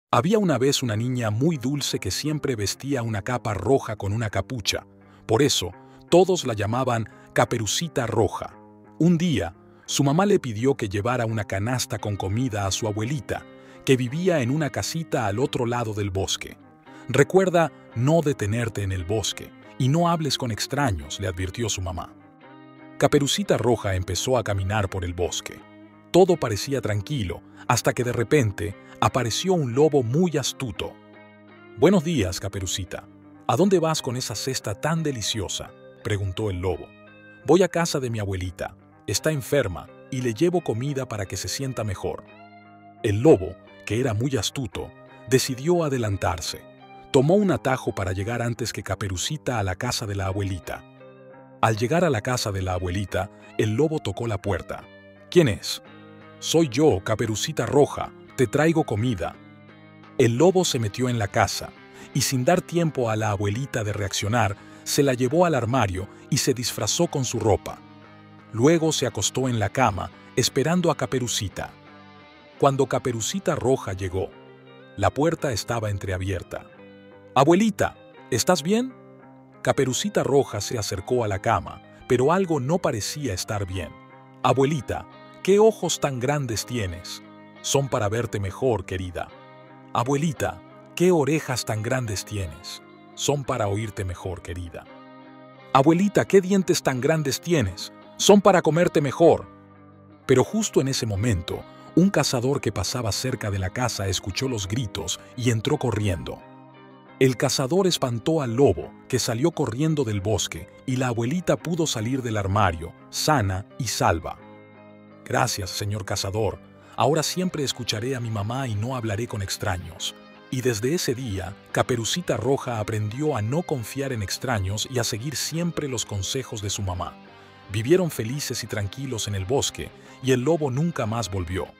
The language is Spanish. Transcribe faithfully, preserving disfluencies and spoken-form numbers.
Había una vez una niña muy dulce que siempre vestía una capa roja con una capucha. Por eso, todos la llamaban Caperucita Roja. Un día, su mamá le pidió que llevara una canasta con comida a su abuelita, que vivía en una casita al otro lado del bosque. Recuerda no detenerte en el bosque y no hables con extraños, le advirtió su mamá. Caperucita Roja empezó a caminar por el bosque. Todo parecía tranquilo, hasta que de repente apareció un lobo muy astuto. «Buenos días, Caperucita. ¿A dónde vas con esa cesta tan deliciosa?», preguntó el lobo. «Voy a casa de mi abuelita. Está enferma y le llevo comida para que se sienta mejor». El lobo, que era muy astuto, decidió adelantarse. Tomó un atajo para llegar antes que Caperucita a la casa de la abuelita. Al llegar a la casa de la abuelita, el lobo tocó la puerta. «¿Quién es?». «Soy yo, Caperucita Roja. Te traigo comida». El lobo se metió en la casa y, sin dar tiempo a la abuelita de reaccionar, se la llevó al armario y se disfrazó con su ropa. Luego se acostó en la cama, esperando a Caperucita. Cuando Caperucita Roja llegó, la puerta estaba entreabierta. «Abuelita, ¿estás bien?». Caperucita Roja se acercó a la cama, pero algo no parecía estar bien. «Abuelita, ¿qué ojos tan grandes tienes?». «Son para verte mejor, querida». «Abuelita, ¿qué orejas tan grandes tienes?». «Son para oírte mejor, querida». «Abuelita, ¿qué dientes tan grandes tienes?». «Son para comerte mejor». Pero justo en ese momento, un cazador que pasaba cerca de la casa escuchó los gritos y entró corriendo. El cazador espantó al lobo, que salió corriendo del bosque, y la abuelita pudo salir del armario, sana y salva. «Gracias, señor cazador. Ahora siempre escucharé a mi mamá y no hablaré con extraños». Y desde ese día, Caperucita Roja aprendió a no confiar en extraños y a seguir siempre los consejos de su mamá. Vivieron felices y tranquilos en el bosque, y el lobo nunca más volvió.